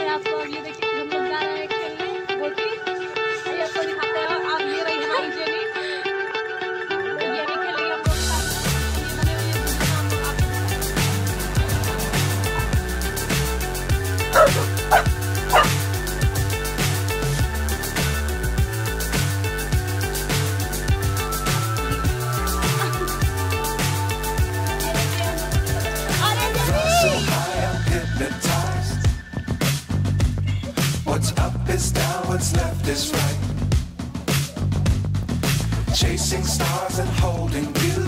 आप लोग ये देखिए हम लोग जा रहे हैं खेलने गोटी। ये आपको दिखाते हैं। आप ये रही हमारी जेनी। ये भी खेलेंगे हम लोग साथ में। ये बने What's up is down, what's left is right. Chasing stars and holding you.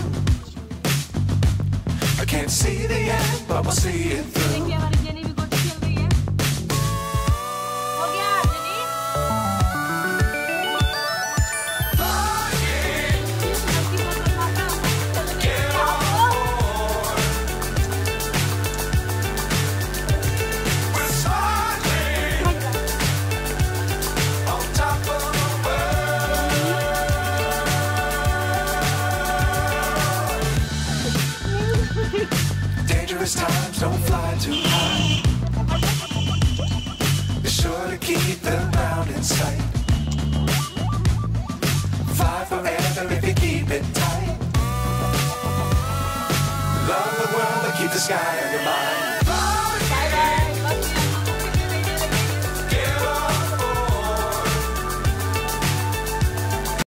I can't see the end, but we'll see it through. देखिए हमारी जेनी भी गोटी खेल रही है। हो गया Jenny? Dangerous times, don't fly too high. Be sure to keep the ground in sight. Fly forever if you keep it tight. Love the world, but keep the sky on your mind.